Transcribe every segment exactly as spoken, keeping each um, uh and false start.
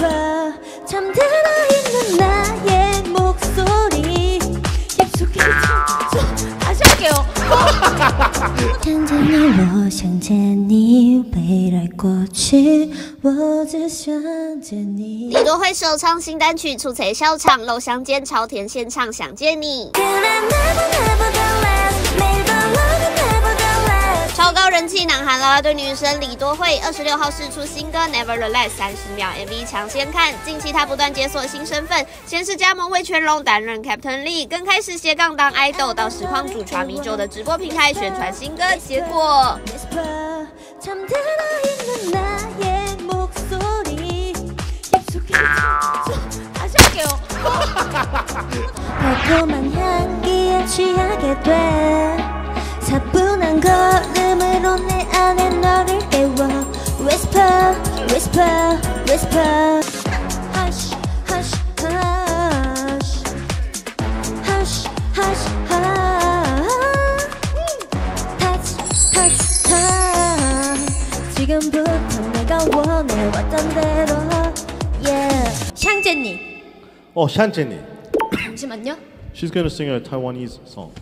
Whisper 잠들어 있는 나의 목소리 약속해 다시 할게요. 看着你我想见你未来过去我只想见你李多惠首唱新单曲出彩笑场，楼乡间朝田献唱想见你。超高人气南韩啦啦队女神李多惠二十六号释出新歌 Nevertheless 三十秒 M V 抢先看。近期她不断解锁新身份，先是加盟魏全龙担任 Captain Lee， 更开始斜杠当 idol， 到实况主传米酒的直播平台宣传新歌。结果 달콤한 향기에 취하게 돼 차분한 걸음으로 내 안에 너를 깨워 Whisper, whisper, whisper Hush, hush, hush Hush, hush, hush Touch, touch, touch 지금부터 내가 원해왔던 대로 Yeah 샹제니 어, 샨제니. 잠시만요 She's gonna sing a Taiwanese song.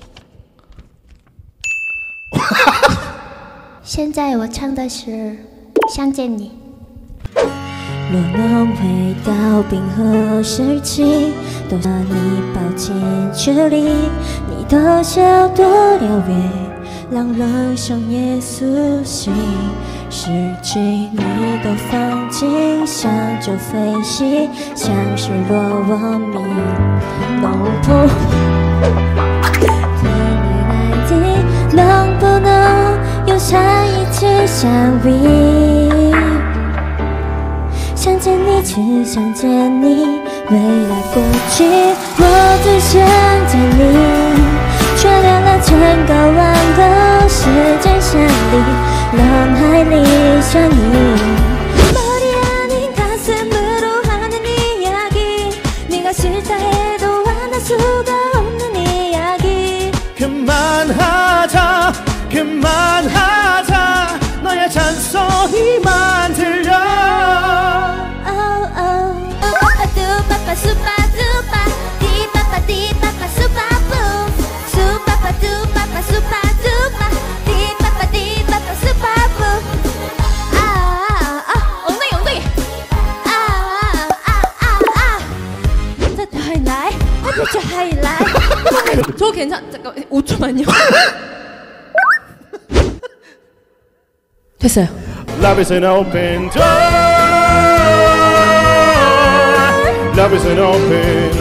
现在我唱的是想见你若能回到冰河时期都把你抱进这里你的笑多辽远让人深夜苏醒失去你的放进想就飞行像是落我迷能不能不能有下一次相遇想见你只想见你未来过去我只想见你却连了千个万个时间线里人海里相遇머리 아닌 가슴으로 하는 이야기 네가 싫다 해도 안할 수가 없는 이야기 그만하자 그만하자 너의 잔소리만 들려 oh, oh. 수빠빠 수빠빠 디빠빠 디빠빠 수빠뿌 수빠빠 두빠빠 수빠두빠 디빠빠 디빠빠 수빠뿌 아아아 엉덩이 엉덩이 아아아아 저 하이라이 저 하이라이 저 괜찮 잠깐 오 초만요 됐어요. Love is an open door Love is an open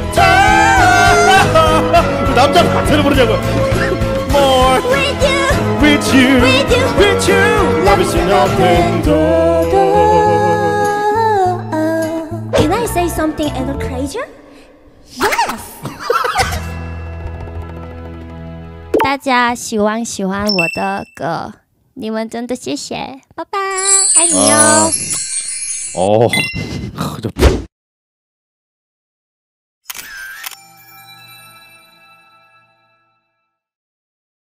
door 남자 파트를 부르자고 More With you With you With you With you Love is an open door Can I say something a little crazier? Yes 大家喜欢喜欢我的歌你们真的谢谢，拜拜，爱你哦。 哦，